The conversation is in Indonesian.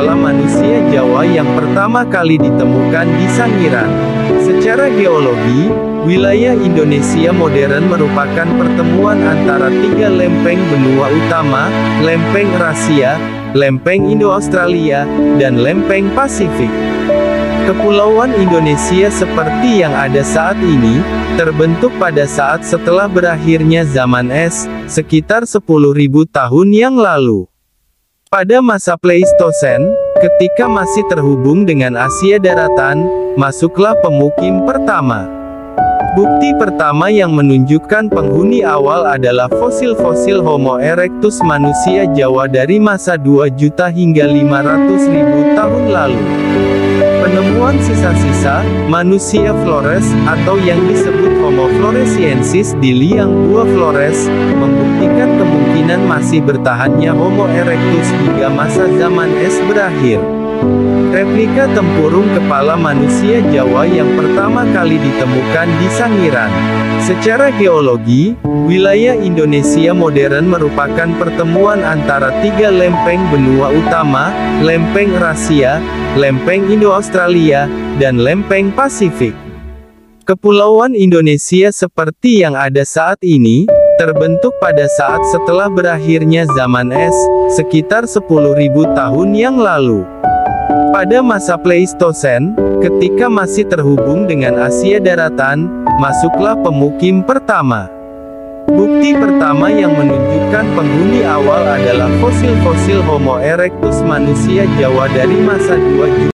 kepala manusia Jawa yang pertama kali ditemukan di Sangiran. Secara geologi, wilayah Indonesia modern merupakan pertemuan antara tiga lempeng benua utama, lempeng Eurasia, lempeng Indo-Australia, dan lempeng Pasifik. Kepulauan Indonesia seperti yang ada saat ini, terbentuk pada saat setelah berakhirnya zaman es, sekitar 10.000 tahun yang lalu. Pada masa Pleistosen, ketika masih terhubung dengan Asia daratan, masuklah pemukim pertama. Bukti pertama yang menunjukkan penghuni awal adalah fosil-fosil Homo erectus manusia Jawa dari masa 2 juta hingga 500.000 tahun lalu. Penemuan sisa-sisa manusia Flores, atau yang disebut Homo floresiensis di liang Gua Flores, membuktikan kemungkinan masih bertahannya Homo erectus hingga masa zaman es berakhir. Replika tempurung kepala manusia Jawa yang pertama kali ditemukan di Sangiran. Secara geologi, wilayah Indonesia modern merupakan pertemuan antara tiga lempeng benua utama, lempeng Eurasia, lempeng Indo-Australia, dan lempeng Pasifik. Kepulauan Indonesia seperti yang ada saat ini, terbentuk pada saat setelah berakhirnya zaman es, sekitar 10.000 tahun yang lalu. Pada masa Pleistosen, ketika masih terhubung dengan Asia daratan, masuklah pemukim pertama. Bukti pertama yang menunjukkan penghuni awal adalah fosil-fosil Homo erectus manusia Jawa dari masa 2 juta